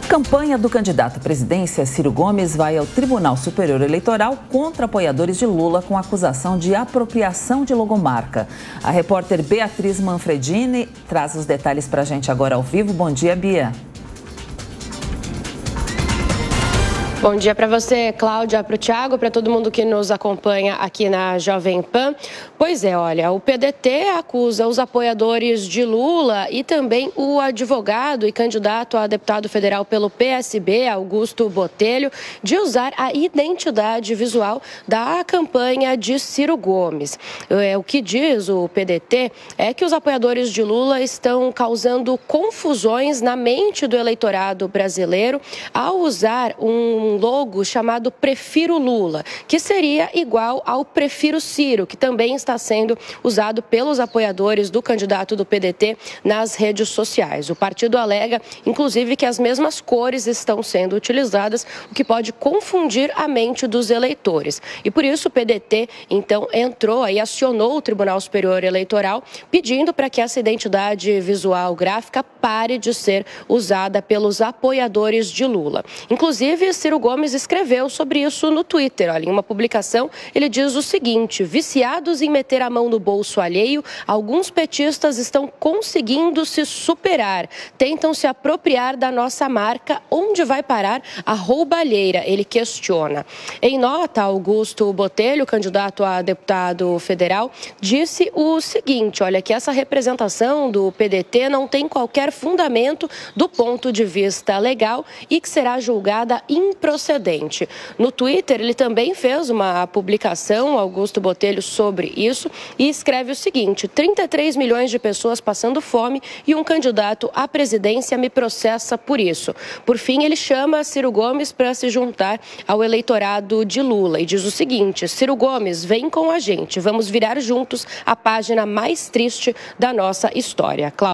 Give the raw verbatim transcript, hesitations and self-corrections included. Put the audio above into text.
A campanha do candidato à presidência, Ciro Gomes, vai ao Tribunal Superior Eleitoral contra apoiadores de Lula com acusação de apropriação de logomarca. A repórter Beatriz Manfredini traz os detalhes para a gente agora ao vivo. Bom dia, Bia. Bom dia para você, Cláudia, para o Thiago, para todo mundo que nos acompanha aqui na Jovem Pan. Pois é, olha, o P D T acusa os apoiadores de Lula e também o advogado e candidato a deputado federal pelo P S B, Augusto Botelho, de usar a identidade visual da campanha de Ciro Gomes. O que diz o P D T é que os apoiadores de Lula estão causando confusões na mente do eleitorado brasileiro ao usar um um logo chamado Prefiro Lula, que seria igual ao Prefiro Ciro, que também está sendo usado pelos apoiadores do candidato do P D T nas redes sociais. O partido alega, inclusive, que as mesmas cores estão sendo utilizadas, o que pode confundir a mente dos eleitores. E por isso o P D T, então, entrou e acionou o Tribunal Superior Eleitoral, pedindo para que essa identidade visual gráfica pare de ser usada pelos apoiadores de Lula. Inclusive, Ciro Gomes escreveu sobre isso no Twitter. Olha, em uma publicação, ele diz o seguinte: viciados em meter a mão no bolso alheio, alguns petistas estão conseguindo se superar. Tentam se apropriar da nossa marca. Onde vai parar a roubalheira? Ele questiona. Em nota, Augusto Botelho, candidato a deputado federal, disse o seguinte: olha, que essa representação do P D T não tem qualquer fundamento do ponto de vista legal e que será julgada improcedente. No Twitter, ele também fez uma publicação, Augusto Botelho, sobre isso e escreve o seguinte: trinta e três milhões de pessoas passando fome e um candidato à presidência me processa por isso. Por fim, ele chama Ciro Gomes para se juntar ao eleitorado de Lula e diz o seguinte: Ciro Gomes, vem com a gente, vamos virar juntos a página mais triste da nossa história.